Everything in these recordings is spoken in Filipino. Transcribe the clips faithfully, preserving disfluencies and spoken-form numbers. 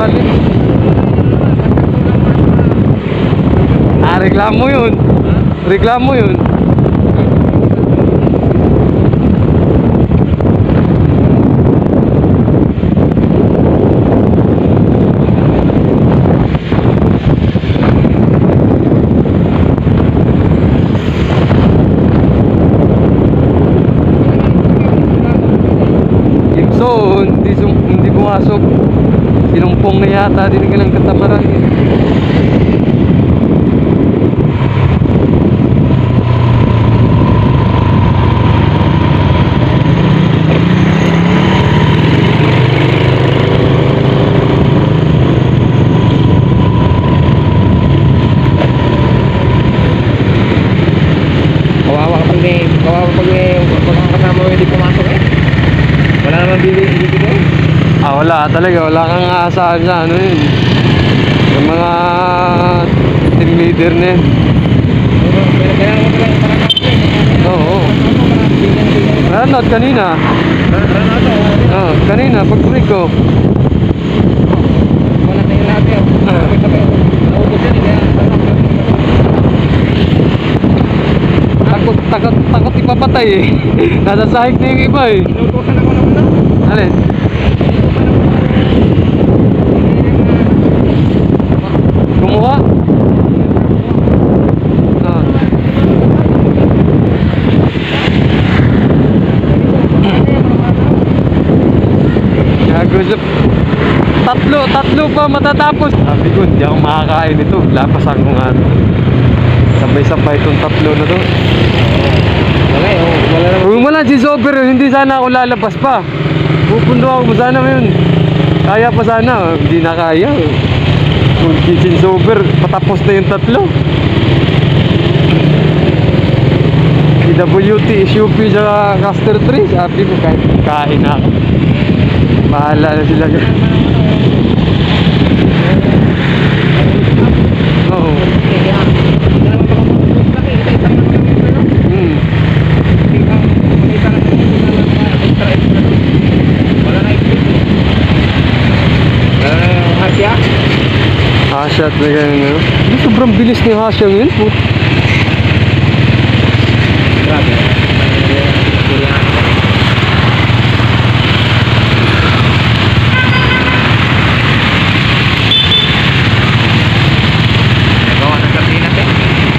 ilalim. Ah, reklamo yun. Reklamo yun. So, hindi, hindi pumasok. Sinumpong na yata din ng katamaran. Kawawa kapag may, kawawa pag may mga kasama mo hindi pumasok eh. Wala naman bibig-bibig doon? Ah, wala talaga. Wala kang aasahan sa ano yun. Yung mga team leader na yun. Kaya mo pala yung parang Oo. Ranout kanina. Ranout o? Oo, kanina pag break ko. Wala na yung lahat yan. Sabay-sabay. Naubos yan eh. Kaya Takot, takot, takot ipapatay eh. Nasa sahig na yung iba eh. inutusan ako naman na. Alin? Kumuha? Ah. Gagusap. Tatlo, tatlo pa matatapos. Sabi ko, hindi ako makakain ito. Lapasan ko nga. Sabay-sabay itong tatlo na to. Wala eh. Wala naman. Kung wala si Sober, hindi sana ako lalabas pa. Pupundo ako sana ngayon. Kaya pa sana, hindi na kaya. Kung kitchen sober, patapos na yung tatlo. P W T, S U P, sa Caster three. Sabi ko, kahit kain na ako. Bahala na sila. Oo. Hmm. Hasya at na ganyan ano. Sobrang bilis ni Hasya ngayon. Grabe. Nagawa ng sardinas eh.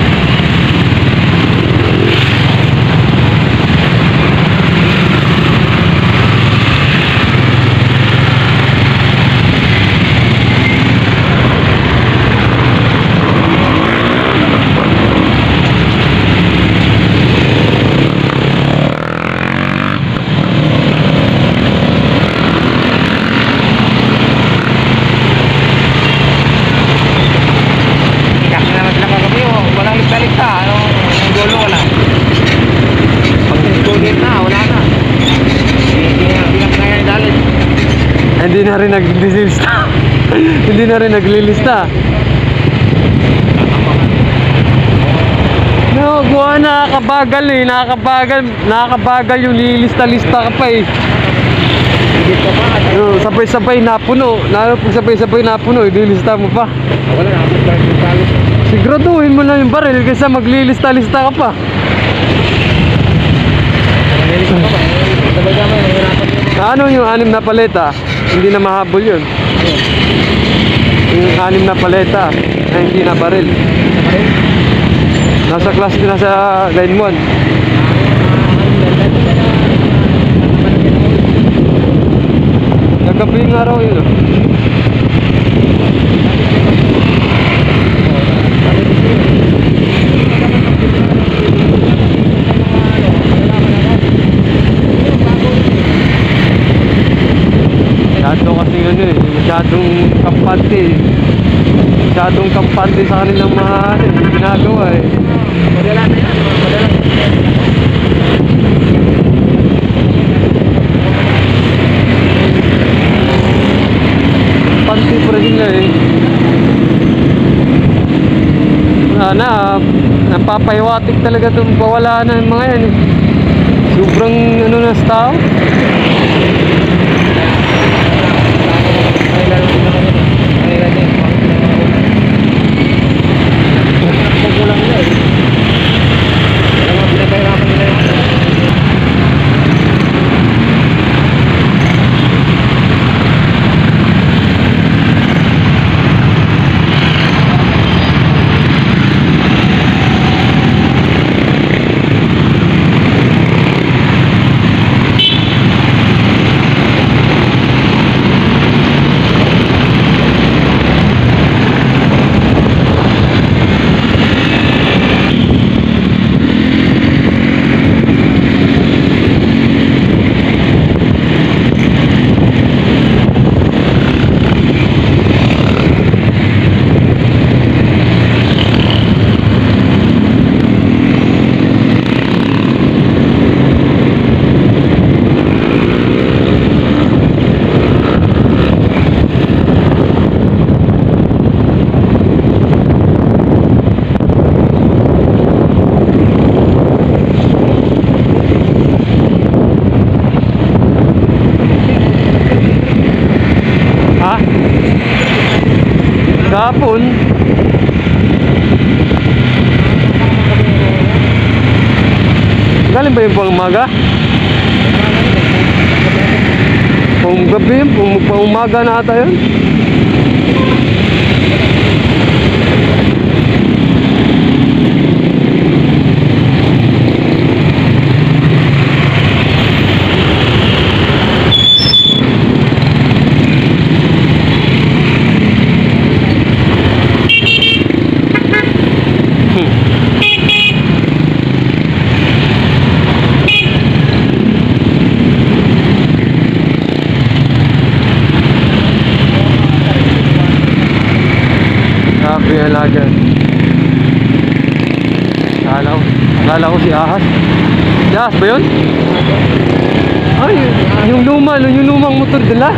Hindi na rin naglilista. Hindi na rin naglilista. No, kuha nakakabagal eh, nakakabagal, nakakabagal yung lilista-lista ka pa eh. No, sabay-sabay napuno, lalo pag sabay-sabay napuno, ililista mo pa. Wala na ako talo. Siguraduhin mo na yung baril kaysa maglilista-lista ka pa. Ano yung anim na paleta? Hindi na mahabol yun. Yung anim na paleta na hindi na baril. Nasa class din na sa line one. Nagkabing araw yun. Masyado kasi ano eh, masyadong kampante eh. Masyadong kampante sa kanilang mga ano, ginagawa eh. Madala na yan, madala. Kampante pa rin nila eh. Sana, napapahiwatik talaga itong pawala na yung mga yan eh. Sobrang ano na sa tao. hapon. Galing ba yung pang umaga? Pang gabi yun, pang, pang umaga na ata yun. Sabi nga lagi. Akala ko, akala ko si Ahas. Si Ahas ba yun? Ay, yung luma, yung lumang motor nila.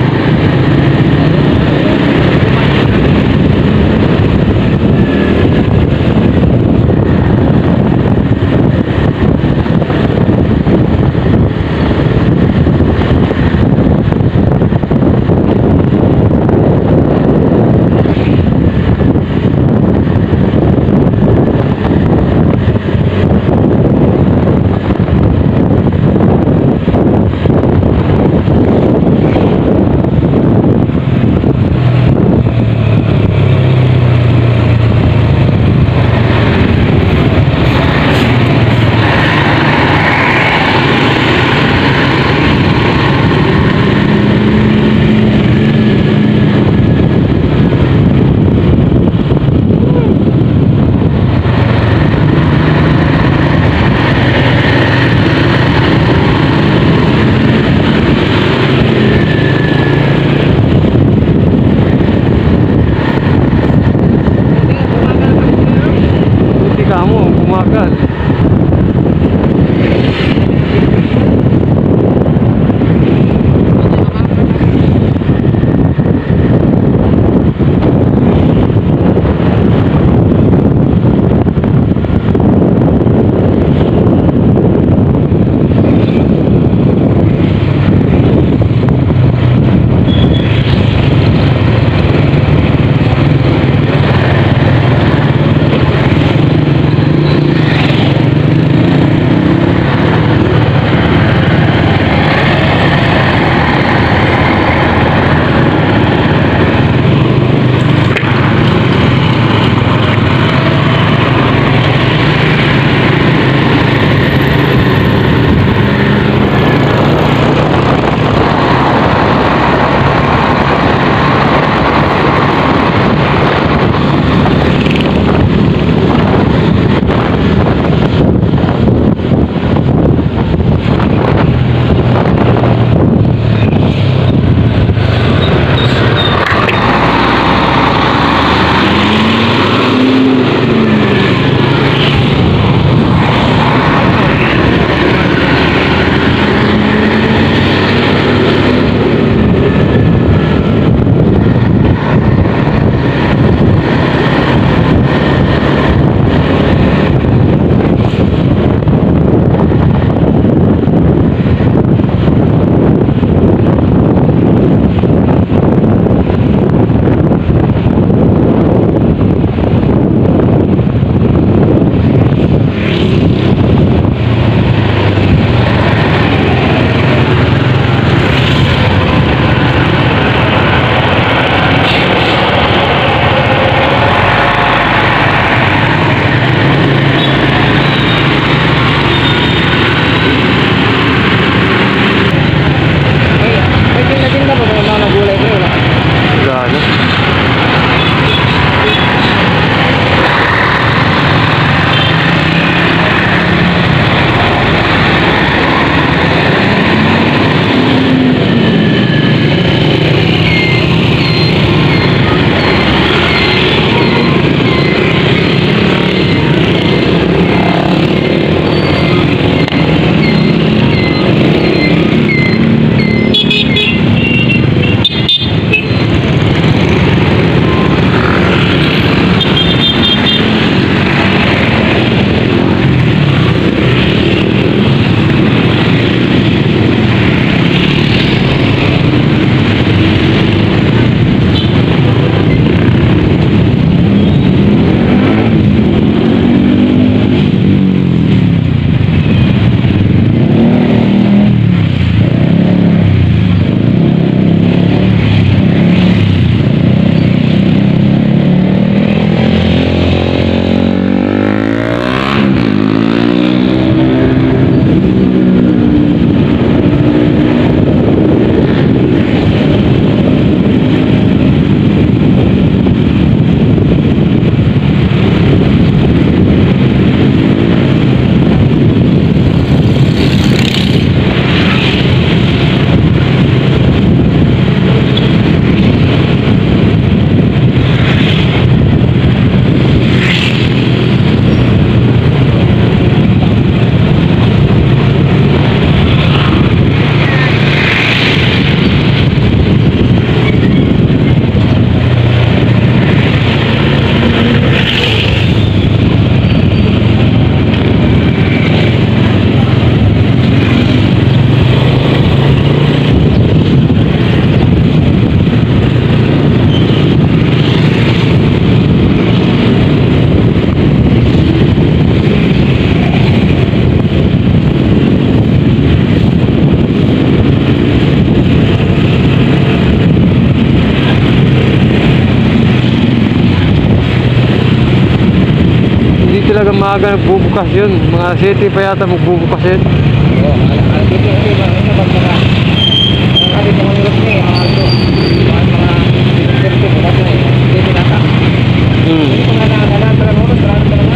maaga nagbubukas yun. Mga city pa yata magbubukas yun. Oo, alas dito kasi ba sa pag mga mga kasi mga nilot na eh, mga alto. Mga mga sirte bukas na eh. Hindi pinata. Hmm. Hindi ko na nanalaan talaga mo, talaga talaga.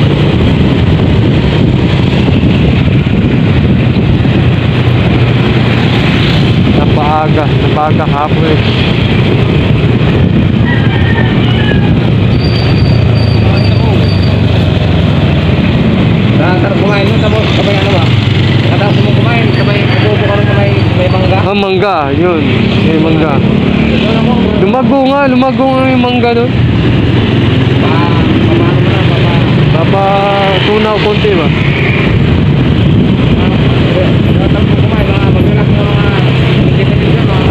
Napaaga, napaaga hapon eh. Nakakar kumain mo, tapos sabay ano ba? Katapos mo kumain, sabay kukupo ka rin sa may, may mangga. Ah, mangga, yun. May mangga. Ito na mo, Lumago nga, lumago nga yung mangga doon. pa, paano mo na, pa, Papa, tunaw konti ba? Nakakar mo kumain, mga mag-relax na mga independent na mga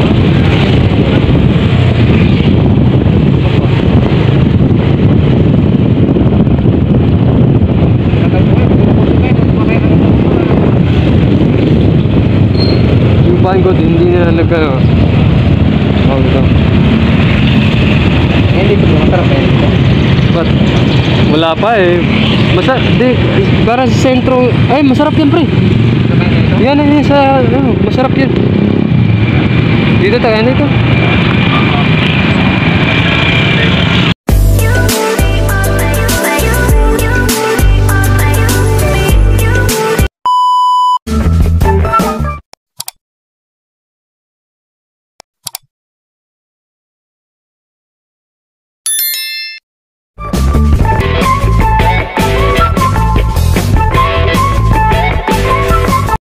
nakakar mo kumain, kumain, kumain, Yung bahan ko, hindi nila nag ano. Tawag ito. eh, hindi ko masarap eh. Ba't? Wala pa eh. Masarap, di, parang sa sentro, ay masarap yan pre. Kumain na ito? Yan, yan, sa, ano, masarap yan. Dito tayo, dito.